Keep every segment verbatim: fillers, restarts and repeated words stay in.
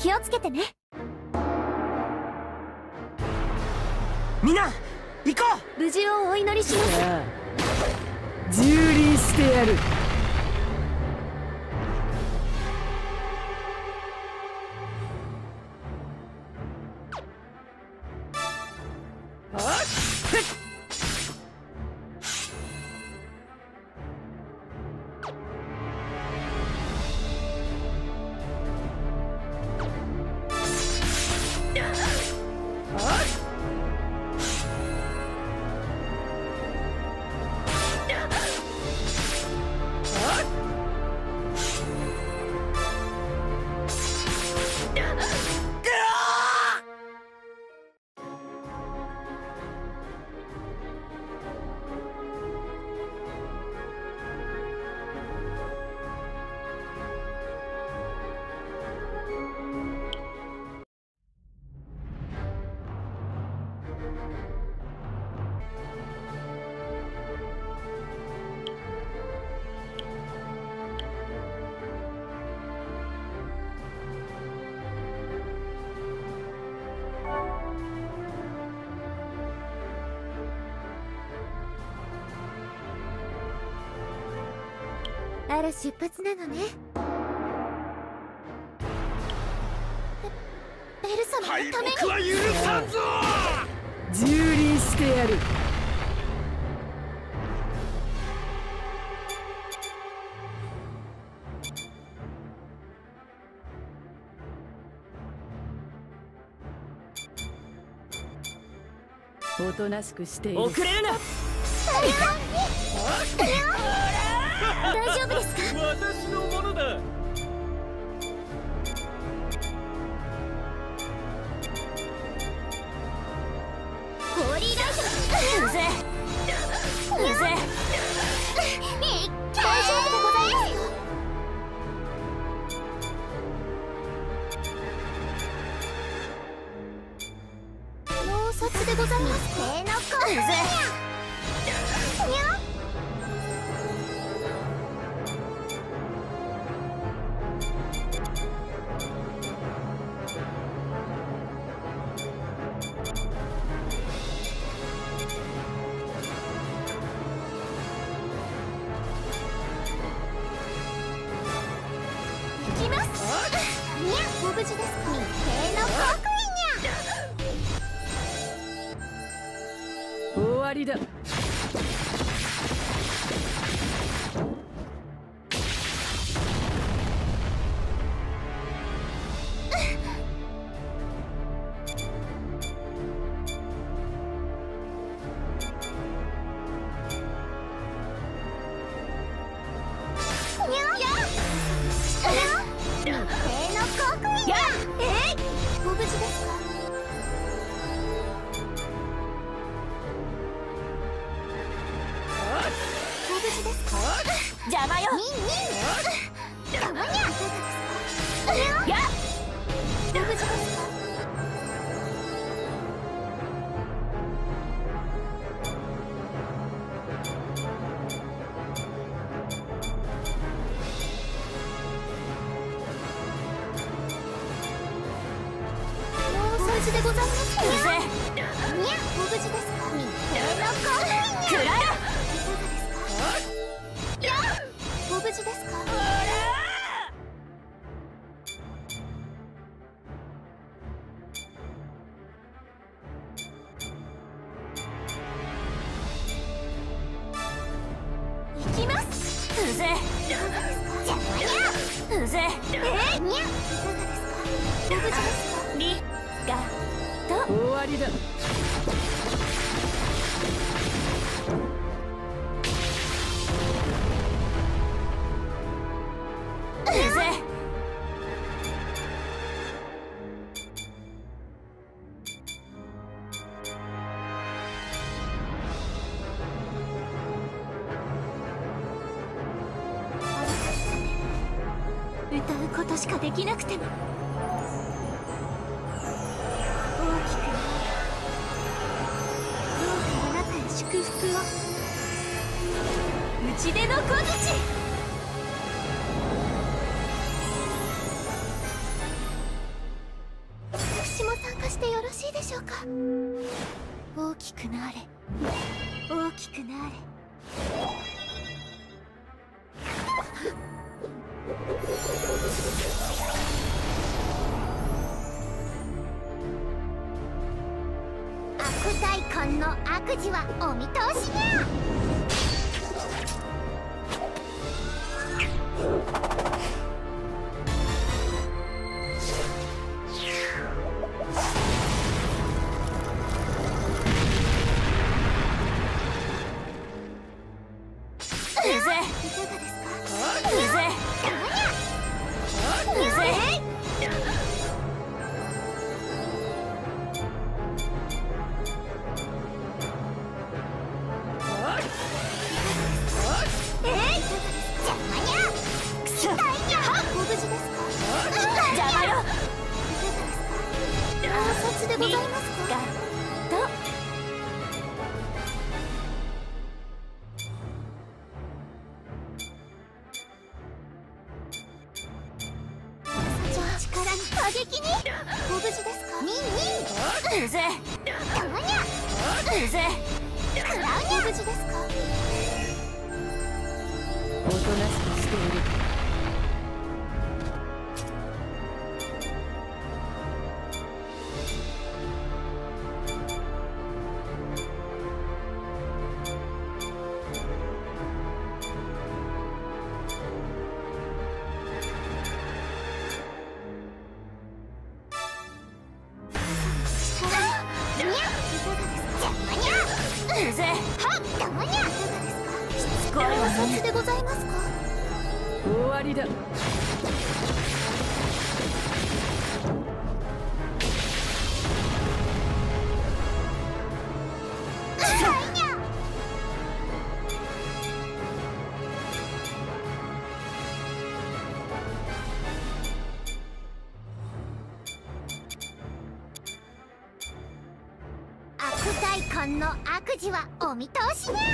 気をつけてね。 みんな行こう。無事をお祈りします。 蹂躙してやる。 あら、出発なのね。ベベル様のために。 敗北は許さんぞ。 蹂躙してやる。おとなしくしている。 遅れるな。 大丈夫ですか？ 私のものだ。 ホーリーライト。うぜうぜ。大丈夫でございますよ。脳殺でございます。手の甲。うぜ。にゃ。 終わりだ。 邪魔よ。たまにゃ。や。ご無事ですか？もう掃除でございます。うぜ。にゃ。ご無事ですか？くらえ。ご無事ですか？行きます。うぜ。邪魔や。うぜ。えー、にゃ。いかがですか？ご無事ですか？りがと。 終わりだ。 歌うことしかできなくても大きくどうかあなたへ祝福を。うちでの小槌。 大きくなれ、大きくなれ。悪大根の悪事はお見通しにゃ。 終わりだ。 悪大根の悪事はお見通しにゃ。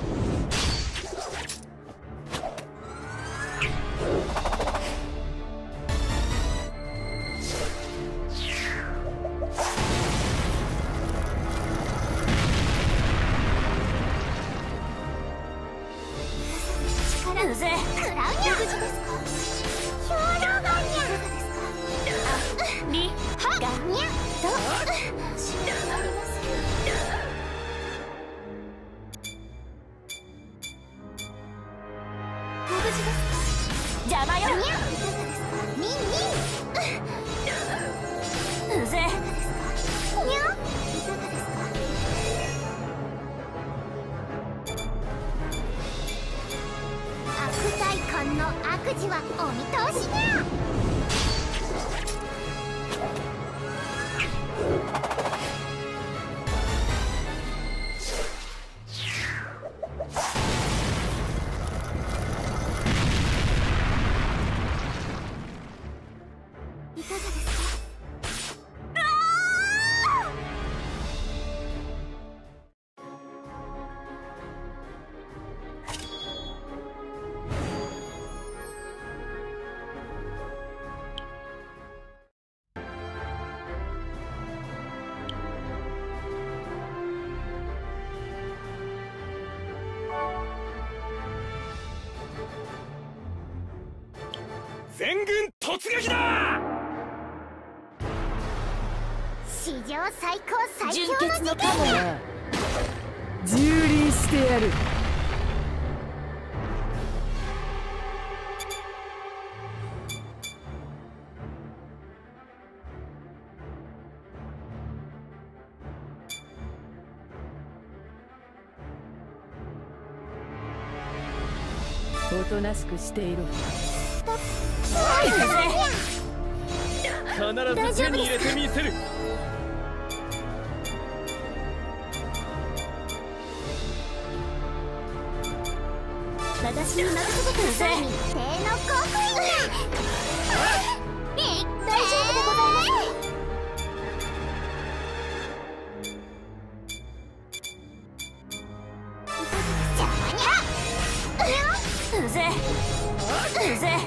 全軍突撃だ。 史上最高最強純潔ののカモや蹂躙してやる。おとなしくしていろ。 必ず手に入れてみせる。 私に任せてください。一定の極意に大丈夫でございます。 うぜうぜ。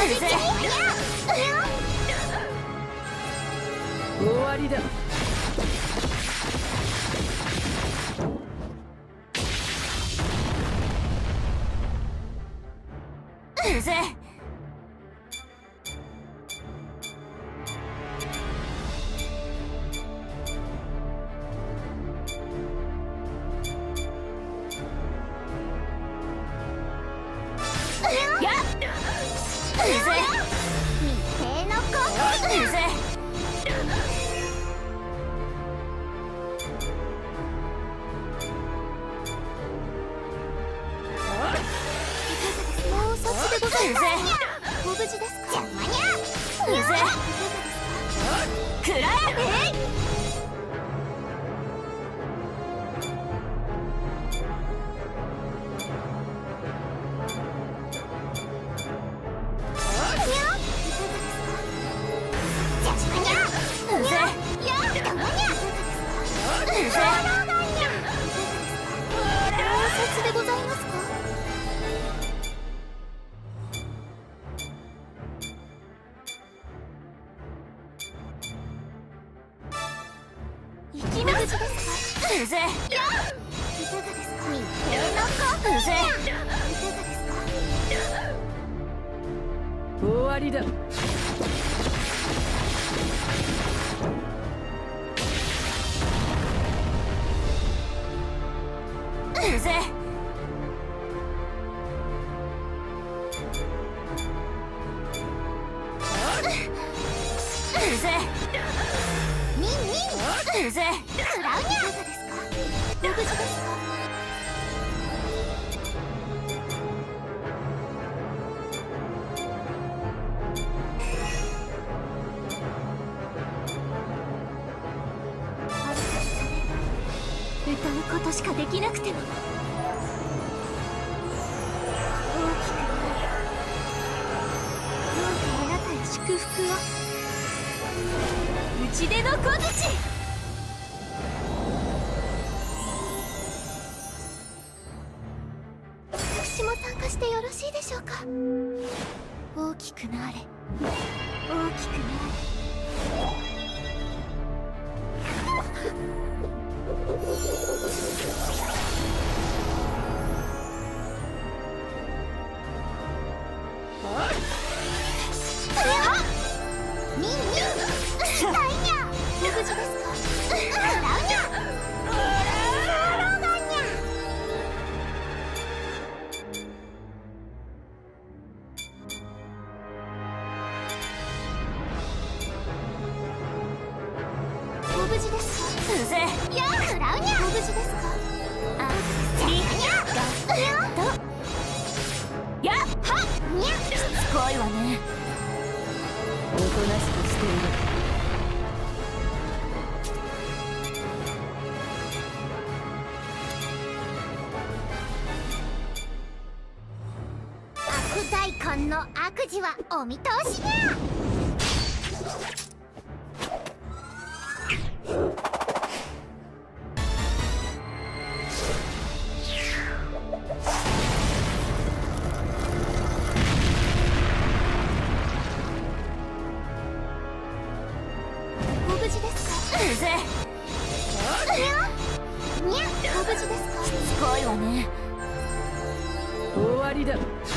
ぜ終わりだ。 うぜやっうぜ未定のことうぜうぜご無事ですか。邪魔にゃうぜくらえでございますか。行きますうぜいかがですか。未定のことうぜいかがですか。 終わりだ。 うぜうぜミンミンうぜクラウニャいかがですか。ご無事ですか。歌うことしかできなくても大きくどうかあなたへ祝福をうちでの小槌。私も参加してよろしいでしょうか。大きくなれ大きくなれ。ミンミン大ニャご無事ですか。クラウニャローガニャご無事ですか。うぜやクラウニャご無事ですか。あリニャガッとやっはニャしつこいわね。 おとなしくしている。 悪大根の悪事はお見通しにゃ。ご無事ですか。うぜにゃにゃご無事ですか。しつこいわね。 終わりだ。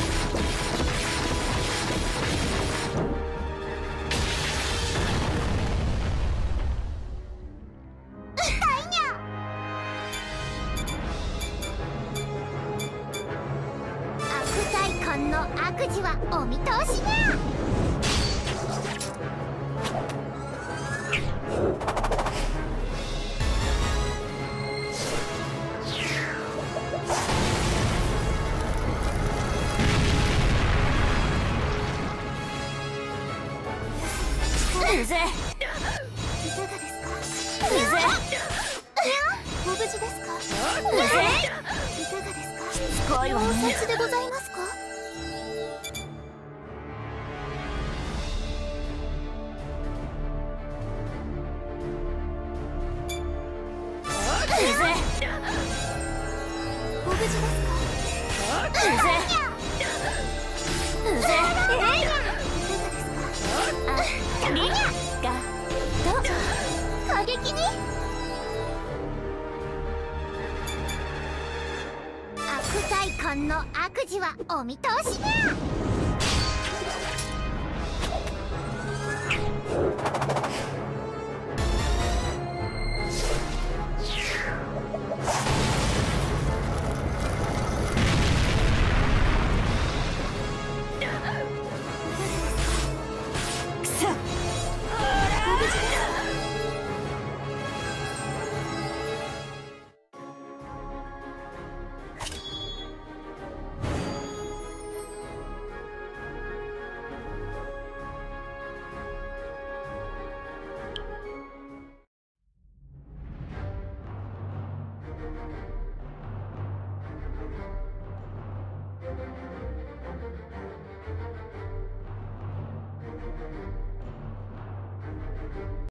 の悪事はお見通しにゃ。うぜいかがですか。うぜご無事ですか。うぜいかがですか。しつこいわね。お察でございますか。ご無事ですか。うぜうぜえい副大官の悪事はお見通しにゃ。